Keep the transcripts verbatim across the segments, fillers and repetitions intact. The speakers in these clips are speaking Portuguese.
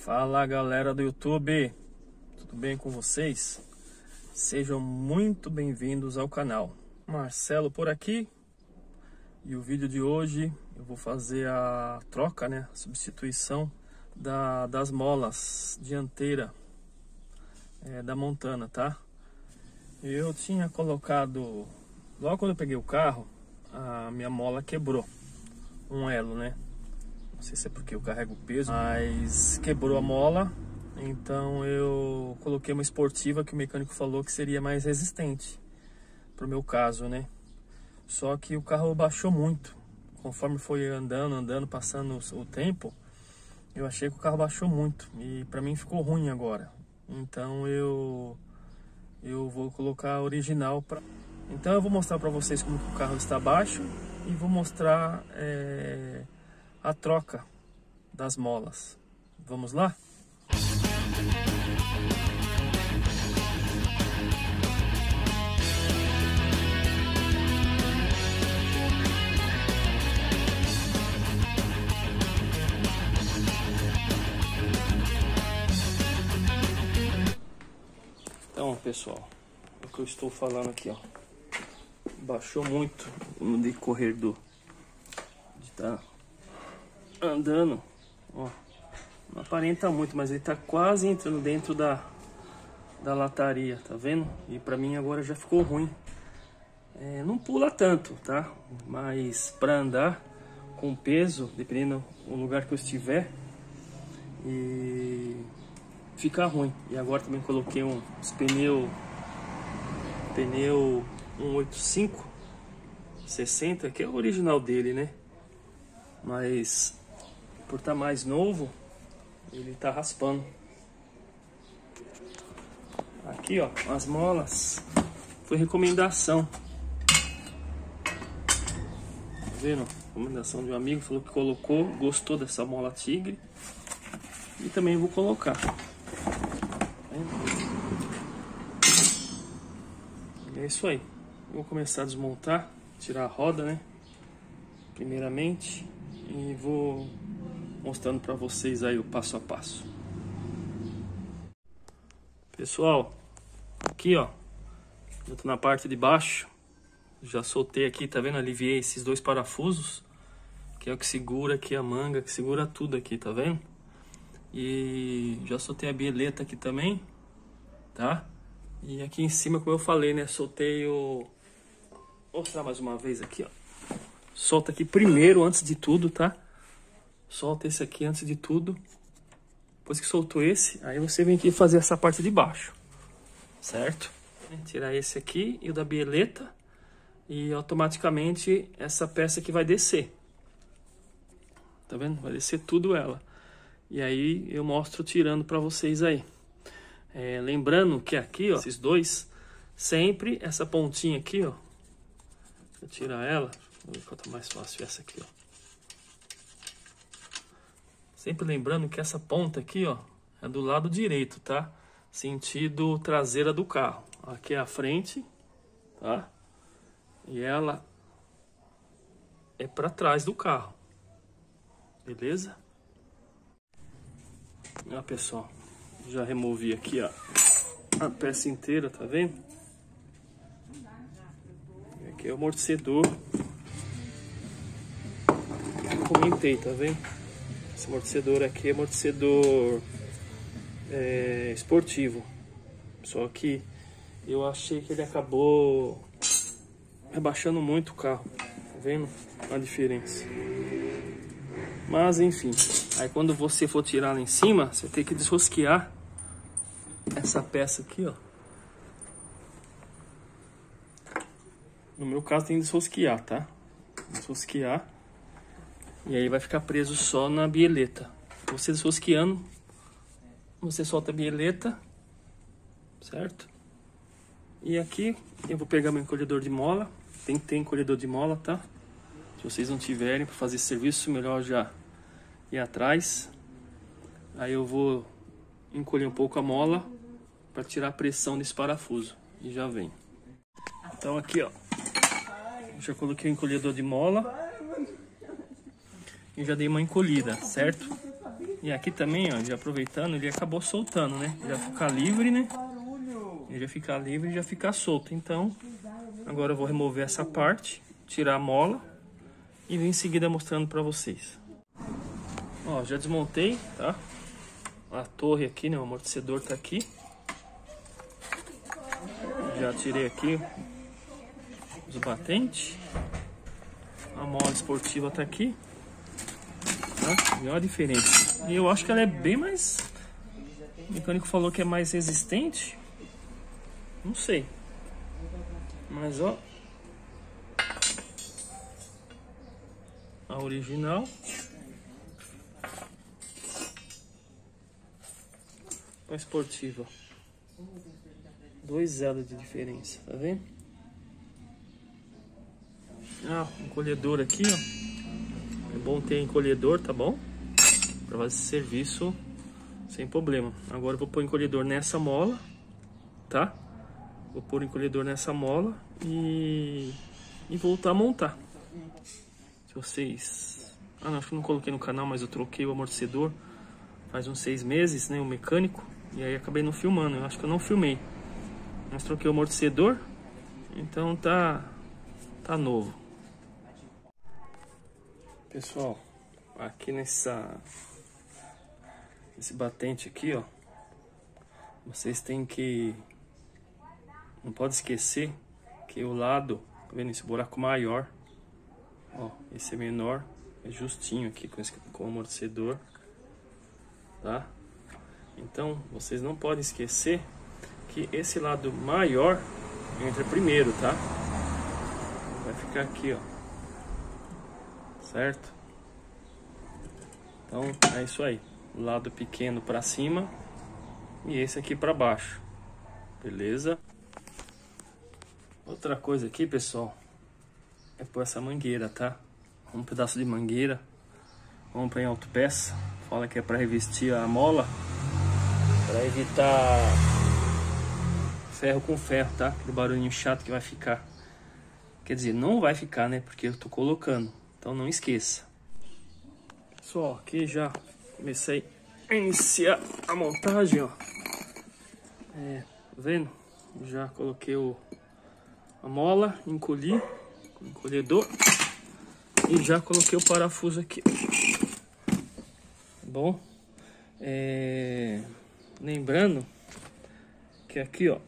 Fala galera do YouTube, tudo bem com vocês? Sejam muito bem-vindos ao canal. Marcelo por aqui, e o vídeo de hoje eu vou fazer a troca, né, a substituição da, das molas dianteira é, da Montana, tá? Eu tinha colocado, logo quando eu peguei o carro, a minha mola quebrou, um elo, né? Não sei se é porque eu carrego o peso, mas quebrou a mola. Então eu coloquei uma esportiva que o mecânico falou que seria mais resistente pro meu caso, né? Só que o carro baixou muito. Conforme foi andando, andando, passando o tempo, eu achei que o carro baixou muito. E pra mim ficou ruim agora. Então eu, eu vou colocar a original. Pra... Então eu vou mostrar pra vocês como que o carro está baixo. E vou mostrar... É... a troca das molas. Vamos lá? Então, pessoal, o que eu estou falando aqui, ó, baixou muito no decorrer do de tá andando, ó, não aparenta muito, mas ele tá quase entrando dentro da, da lataria, tá vendo? E pra mim agora já ficou ruim. É, não pula tanto, tá? Mas pra andar com peso, dependendo do lugar que eu estiver, e fica ruim. E agora também coloquei um, uns pneu, pneu cento e oitenta e cinco, sessenta, que é o original dele, né? Mas por estar mais novo, ele tá raspando. Aqui, ó, as molas foi recomendação. Tá vendo? Recomendação de um amigo, falou que colocou, gostou dessa mola Tigre. E também vou colocar. E é isso aí. Vou começar a desmontar, tirar a roda, né? Primeiramente, e vou mostrando para vocês aí o passo a passo. Pessoal, aqui ó, eu tô na parte de baixo, já soltei aqui, tá vendo? Aliviei esses dois parafusos, que é o que segura aqui a manga, que segura tudo aqui, tá vendo? E já soltei a bieleta aqui também, tá? E aqui em cima, como eu falei, né, soltei o... Vou mostrar mais uma vez aqui, ó. Solta aqui primeiro, antes de tudo, tá? Solta esse aqui antes de tudo. Depois que soltou esse, aí você vem aqui fazer essa parte de baixo, certo? Tirar esse aqui e o da bieleta, e automaticamente essa peça aqui vai descer. Tá vendo? Vai descer tudo ela. E aí eu mostro tirando pra vocês aí. É, lembrando que aqui, ó, esses dois, sempre essa pontinha aqui, ó. Deixa eu tirar ela. Vou ver qual tá mais fácil, essa aqui, ó. Sempre lembrando que essa ponta aqui, ó, é do lado direito, tá? Sentido traseira do carro. Aqui é a frente, tá? E ela é para trás do carro. Beleza? Ó, pessoal, já removi aqui, ó, a peça inteira, tá vendo? Aqui é o amortecedor. Eu comentei, tá vendo? Esse amortecedor aqui é amortecedor é, esportivo. Só que eu achei que ele acabou rebaixando muito o carro. Tá vendo a diferença? Mas enfim. Aí quando você for tirar lá em cima, você tem que desrosquear essa peça aqui, ó. No meu caso tem que desrosquear, tá? Desrosquear. E aí vai ficar preso só na bieleta. Você desrosqueando, você solta a bieleta, certo? E aqui eu vou pegar meu encolhedor de mola. Tem que ter encolhedor de mola, tá? Se vocês não tiverem para fazer esse serviço, melhor já ir atrás. Aí eu vou encolher um pouco a mola para tirar a pressão desse parafuso. E já vem. Então aqui, ó, já coloquei o encolhedor de mola e já dei uma encolhida, certo? E aqui também, ó, já aproveitando, ele acabou soltando, né? Já fica livre, né? Ele já fica livre e já fica solto. Então, agora eu vou remover essa parte, tirar a mola e vim em seguida mostrando pra vocês. Ó, já desmontei, tá? A torre aqui, né? O amortecedor tá aqui. Já tirei aqui os batentes. A mola esportiva tá aqui. Tá? E olha a diferença. E eu acho que ela é bem mais... O mecânico falou que é mais resistente. Não sei. Mas ó. A original. A esportiva. Dois elos de diferença, tá vendo? Ah, um encolhedor aqui, ó. É bom ter encolhedor, tá bom? Pra fazer esse serviço sem problema. Agora eu vou pôr o encolhedor nessa mola, tá? Vou pôr o encolhedor nessa mola e, e voltar a montar. Se vocês... Ah, não, acho que não coloquei no canal, mas eu troquei o amortecedor faz uns seis meses, né? O mecânico. E aí acabei não filmando, eu acho que eu não filmei. Mas troquei o amortecedor, então tá, tá novo. Pessoal, aqui nessa... Esse batente aqui, ó. Vocês têm que... Não pode esquecer que o lado, tá vendo esse buraco maior? Ó, esse é menor, é justinho aqui com, esse, com o amortecedor, tá? Então, vocês não podem esquecer que esse lado maior entra primeiro, tá? Vai ficar aqui, ó. Certo? Então, é isso aí. O lado pequeno para cima e esse aqui para baixo. Beleza? Outra coisa aqui, pessoal, é pôr essa mangueira, tá? Um pedaço de mangueira. Compra em autopeça. Fala que é para revestir a mola, para evitar ferro com ferro, tá? Aquele barulhinho chato que vai ficar. Quer dizer, não vai ficar, né? Porque eu tô colocando. Então não esqueça. Pessoal, aqui já comecei a iniciar a montagem, ó. É, tá vendo? Já coloquei o, a mola, encolhi com o encolhedor e já coloquei o parafuso aqui. Tá bom? É, lembrando que aqui, ó,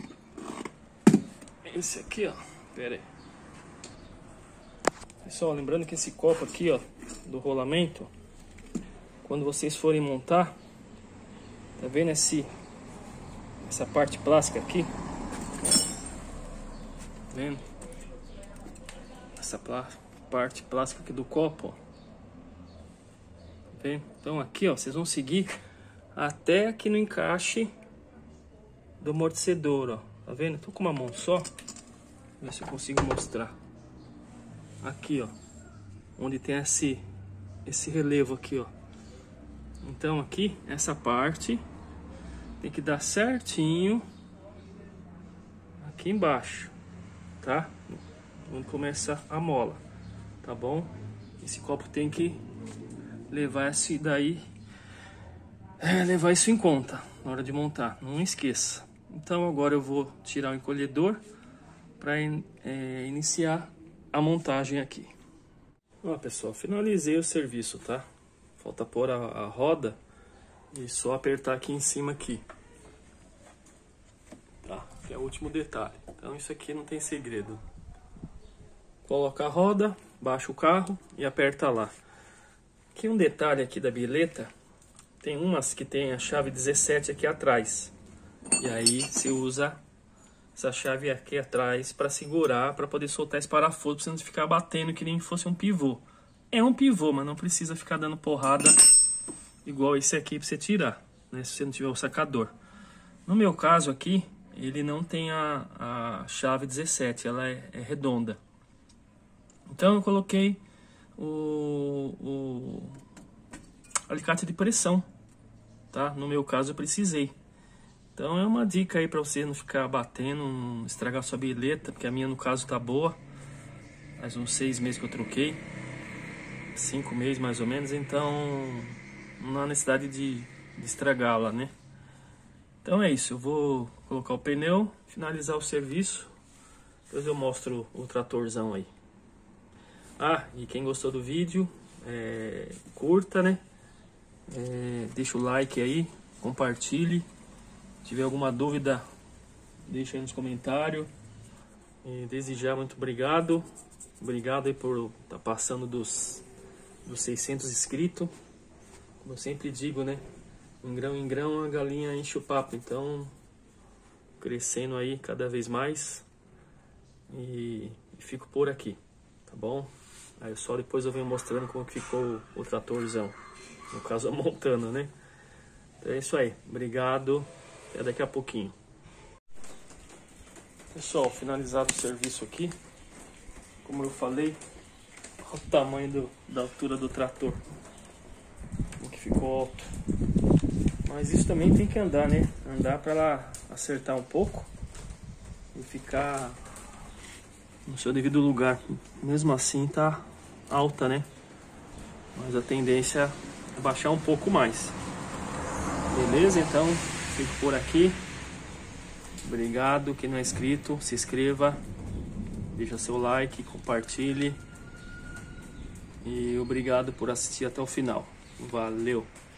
esse aqui, ó, pera aí. Pessoal, lembrando que esse copo aqui, ó, do rolamento, quando vocês forem montar, tá vendo esse, essa parte plástica aqui? Tá vendo? Essa plá, parte plástica aqui do copo, ó. Tá vendo? Então aqui, ó, vocês vão seguir até aqui no encaixe do amortecedor, ó. Tá vendo? Tô com uma mão só. Vou ver se eu consigo mostrar. Aqui, ó, onde tem esse, esse relevo aqui, ó. Então aqui, essa parte tem que dar certinho aqui embaixo, tá? Onde começa a mola, tá bom? Esse copo tem que levar esse daí, é, levar isso em conta na hora de montar, não esqueça. Então agora eu vou tirar o encolhedor para é, iniciar a montagem aqui. Ó, pessoal, finalizei o serviço, tá? Falta pôr a, a roda e só apertar aqui em cima aqui. Tá? Que é o último detalhe. Então isso aqui não tem segredo. Coloca a roda, baixa o carro e aperta lá. Aqui um detalhe aqui da bilheta, tem umas que tem a chave dezessete aqui atrás. E aí se usa essa chave aqui atrás para segurar, para poder soltar esse parafuso, para você não ficar batendo que nem fosse um pivô. É um pivô, mas não precisa ficar dando porrada igual esse aqui para você tirar, né? Se você não tiver o sacador. No meu caso aqui, ele não tem a, a chave dezessete, ela é, é redonda. Então eu coloquei o, o alicate de pressão, tá? No meu caso eu precisei. Então é uma dica aí para você não ficar batendo, não estragar sua bilheta, porque a minha no caso tá boa. Faz uns seis meses que eu troquei, cinco meses mais ou menos, então não há necessidade de, de estragá-la, né? Então é isso, eu vou colocar o pneu, finalizar o serviço, depois eu mostro o tratorzão aí. Ah, e quem gostou do vídeo, é, curta, né? É, deixa o like aí, compartilhe. Se tiver alguma dúvida, deixa aí nos comentários. E desde já, muito obrigado. Obrigado aí por estar tá passando dos, dos seiscentos inscritos. Como eu sempre digo, né? Em grão em grão a galinha enche o papo. Então, crescendo aí cada vez mais. E, e fico por aqui, tá bom? Aí só depois eu venho mostrando como que ficou o tratorzão. No caso, a montana, né? Então é isso aí. Obrigado. Até daqui a pouquinho. Pessoal, finalizado o serviço aqui. Como eu falei, olha o tamanho do, da altura do trator. Como que ficou alto. Mas isso também tem que andar, né? Andar para ela acertar um pouco e ficar no seu devido lugar. Mesmo assim tá alta, né? Mas a tendência é baixar um pouco mais. Beleza? Então fico por aqui. Obrigado. Quem não é inscrito, se inscreva, deixa seu like, compartilhe. E obrigado por assistir até o final. Valeu!